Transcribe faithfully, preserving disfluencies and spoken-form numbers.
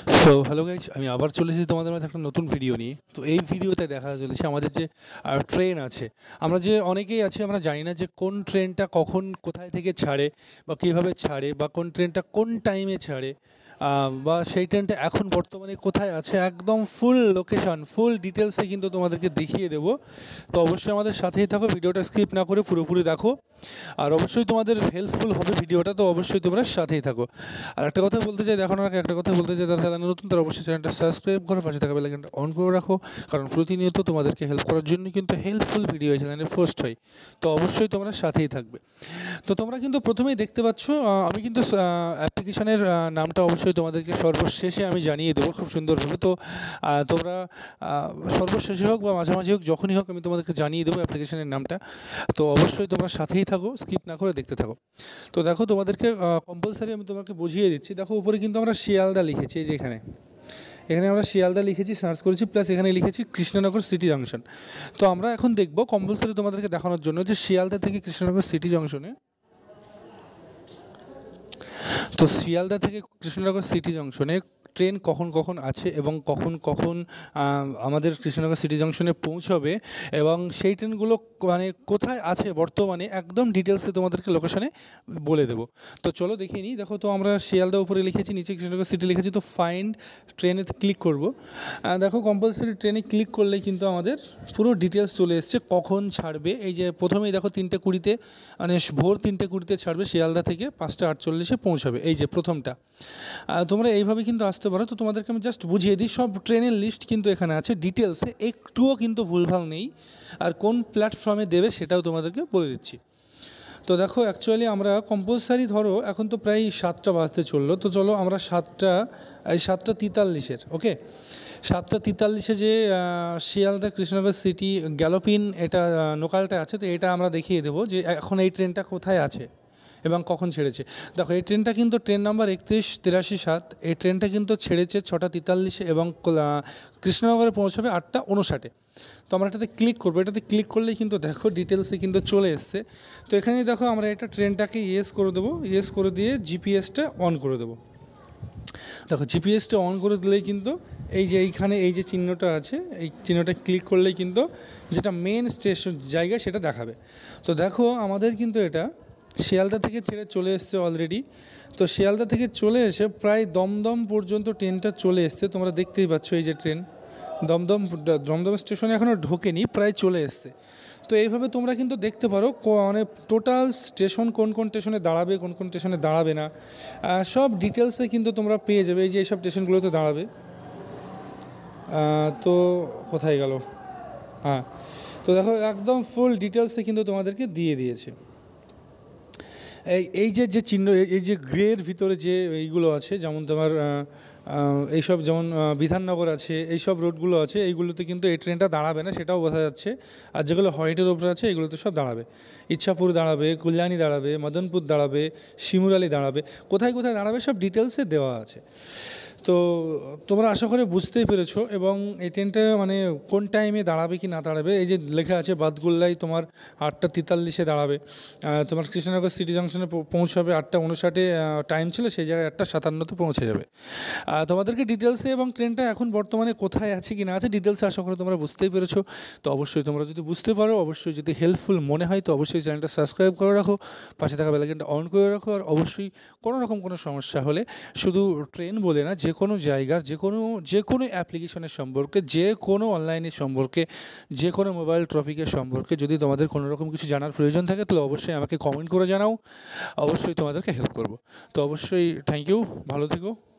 So hello guys, আমি আবার চলে এসেছি তোমাদের মাঝে একটা নতুন ভিডিও নিয়ে। তো এই ভিডিওতে দেখা চলেছে আমাদের যে ট্রেন আছে, আমরা যে অনেকেই আছি আমরা জানি না যে কোন ট্রেনটা কখন কোথায় থেকে ছাড়ে বা কীভাবে ছাড়ে বা কোন ট্রেনটা কোন টাইমে ছাড়ে, বা সেই ট্রেনটা এখন বর্তমানে কোথায় আছে, একদম ফুল লোকেশন ফুল ডিটেলসে কিন্তু তোমাদেরকে দেখিয়ে দেবো। তো অবশ্যই আমাদের সাথেই থাকো, ভিডিওটা স্কিপ না করে পুরোপুরি দেখো, আর অবশ্যই তোমাদের হেল্পফুল হবে ভিডিওটা, তো অবশ্যই তোমরা সাথেই থাকো। আর একটা কথা বলতে চাই, দেখানোর আগে একটা কথা বলতে চাই, যারা চ্যানেল নতুন তারা অবশ্যই চ্যানেলটা সাবস্ক্রাইব করে পাশে থাকা বেল আইকনটা অন করে রাখো, কারণ প্রতিনিয়ত তোমাদেরকে হেল্প করার জন্য কিন্তু হেল্পফুল ভিডিও এই চ্যানেলে পোস্ট হয়। তো অবশ্যই তোমরা সাথেই থাকবে। তো তোমরা কিন্তু প্রথমেই দেখতে পাচ্ছ আমি কিন্তু অ্যাপ্লিকেশনের নামটা অবশ্যই তোমাদেরকে সর্বশেষে আমি জানিয়ে দেবো খুব সুন্দরভাবে। তো তোমরা সর্বশেষে হোক বা মাঝামাঝি হোক, যখনই হোক আমি তোমাদেরকে জানিয়ে দেবো অ্যাপ্লিকেশনের নামটা। তো অবশ্যই তোমরা সাথেই থাকো, স্কিপ না করে দেখতে থাকো। তো দেখো তোমাদেরকে কম্পালসারি আমি তোমাকে বুঝিয়ে দিচ্ছি। দেখো উপরে কিন্তু আমরা শিয়ালদা লিখেছি, এই যে এখানে এখানে আমরা শিয়ালদা লিখেছি, সার্চ করেছি, প্লাস এখানে লিখেছি কৃষ্ণনগর সিটি জংশন। তো আমরা এখন দেখব কম্পালসারি তোমাদেরকে দেখানোর জন্য যে শিয়ালদা থেকে কৃষ্ণনগর সিটি জংশনে, তো শিয়ালদা থেকে কৃষ্ণনগর সিটি জংশনে ট্রেন কখন কখন আছে এবং কখন কখন আমাদের কৃষ্ণনগর সিটি জংশনে পৌঁছবে এবং সেই ট্রেনগুলো মানে কোথায় আছে বর্তমানে একদম ডিটেলসে তোমাদেরকে লোকেশনে বলে দেবো। তো চলো দেখিয়ে নিই। দেখো তো আমরা শিয়ালদা উপরে লিখেছি, নিচে কৃষ্ণনগর সিটি লিখেছি। তো ফাইন্ড ট্রেনে ক্লিক করব। দেখো কম্পালসারি ট্রেনে ক্লিক করলে কিন্তু আমাদের পুরো ডিটেলস চলে এসছে কখন ছাড়বে। এই যে প্রথমেই দেখো তিনটে কুড়িতে মানে ভোর তিনটে কুড়িতে ছাড়বে শিয়ালদা থেকে, পাঁচটা আটচল্লিশে পৌঁছাবে, এই যে প্রথমটা। তোমরা এইভাবে কিন্তু আসতে পারো। তো তোমাদেরকে আমি জাস্ট বুঝিয়ে দিই, সব ট্রেনের লিস্ট কিন্তু এখানে আছে ডিটেলসে, একটুও কিন্তু ভুলভাল নেই। আর কোন প্ল্যাটফর্মে দেবে সেটাও তোমাদেরকে বলে দিচ্ছি। তো দেখো অ্যাকচুয়ালি আমরা কম্পালসারি ধরো এখন তো প্রায় সাতটা বাজতে চললো, তো চলো আমরা সাতটা এই সাতটা তেতাল্লিশের ওকে সাতটা তেতাল্লিশে যে শিয়ালদা কৃষ্ণনগর সিটি গ্যালোপিন এটা লোকালটা আছে, তো এটা আমরা দেখিয়ে দেবো যে এখন এই ট্রেনটা কোথায় আছে এবং কখন ছেড়েছে। দেখো এই ট্রেনটা কিন্তু ট্রেন নাম্বার একত্রিশ তিরাশি সাত, এই ট্রেনটা কিন্তু ছেড়েছে ছটা তেতাল্লিশে এবং কৃষ্ণনগরে পৌঁছাবে আটটা উনষাটে। তো আমরা এটাতে ক্লিক করবো, এটাতে ক্লিক করলেই কিন্তু দেখো ডিটেলসে কিন্তু চলে এসছে। তো এখানে দেখো আমরা এটা ট্রেনটাকে ইয়েস করে দেবো, ইয়েস করে দিয়ে জিপিএসটা অন করে দেবো। দেখো জিপিএসটা অন করে দিলেই কিন্তু এই যে এইখানে এই যে চিহ্নটা আছে, এই চিহ্নটা ক্লিক করলেই কিন্তু যেটা মেন স্টেশন জায়গা সেটা দেখাবে। তো দেখো আমাদের কিন্তু এটা শিয়ালদা থেকে ছেড়ে চলে এসছে অলরেডি। তো শিয়ালদা থেকে চলে এসে প্রায় দমদম পর্যন্ত ট্রেনটা চলে এসছে, তোমরা দেখতেই পাচ্ছ এই যে ট্রেন দমদম দমদম স্টেশনে এখনও ঢোকেনি, প্রায় চলে এসছে। তো এইভাবে তোমরা কিন্তু দেখতে পারো মানে টোটাল স্টেশন কোন কোন স্টেশনে দাঁড়াবে, কোন কোন স্টেশনে দাঁড়াবে না, সব ডিটেলসে কিন্তু তোমরা পেয়ে যাবে। এই যে এইসব স্টেশনগুলোতে দাঁড়াবে। তো কোথায় গেল, হ্যাঁ তো দেখো একদম ফুল ডিটেলসে কিন্তু তোমাদেরকে দিয়ে দিয়েছে। এই এই যে যে চিহ্ন, এই যে গ্রের ভিতরে যে এইগুলো আছে, যেমন তোমার এইসব যেমন বিধাননগর আছে, এইসব রোডগুলো আছে, এইগুলোতে কিন্তু এই ট্রেনটা দাঁড়াবে না, সেটাও বোঝা যাচ্ছে। আর যেগুলো হোয়াইটের ওপরে আছে এগুলোতে সব দাঁড়াবে। ইচ্ছাপুর দাঁড়াবে, কল্যাণী দাঁড়াবে, মদনপুর দাঁড়াবে, শিমুরালি দাঁড়াবে, কোথায় কোথায় দাঁড়াবে সব ডিটেলসে দেওয়া আছে। তো তোমরা আশা করে বুঝতেই পেরেছো। এবং এই ট্রেনটা মানে কোন টাইমে দাঁড়াবে কি না দাঁড়াবে, এই যে লেখা আছে বাদগুল্লাই তোমার আটটা তেতাল্লিশে দাঁড়াবে, তোমার কৃষ্ণনগর সিটি জংশনে পৌঁছাবে আটটা উনষাটে টাইম ছিল, সেই জায়গায় আটটা সাতান্নতে পৌঁছে যাবে। তোমাদেরকে ডিটেলসে এবং ট্রেনটা এখন বর্তমানে কোথায় আছে কি না আছে ডিটেলসে আশা করে তোমরা বুঝতেই পেরেছো। তো অবশ্যই তোমরা যদি বুঝতে পারো, অবশ্যই যদি হেল্পফুল মনে হয়, তো অবশ্যই চ্যানেলটা সাবস্ক্রাইব করে রাখো, পাশে থাকা বেল আইকনটা অন করে রাখো। আর অবশ্যই কোনো রকম কোনো সমস্যা হলে শুধু ট্রেন বলে না, যে কোনো জায়গার যে কোনো যে কোনো অ্যাপ্লিকেশনের সম্পর্কে, যে কোনো অনলাইনের সম্পর্কে, যে কোনো মোবাইল টপিকের সম্পর্কে যদি তোমাদের কোনো রকম কিছু জানার প্রয়োজন থাকে তাহলে অবশ্যই আমাকে কমেন্ট করে জানাও, অবশ্যই তোমাদেরকে হেল্প করব। তো অবশ্যই থ্যাংক ইউ, ভালো থেকো।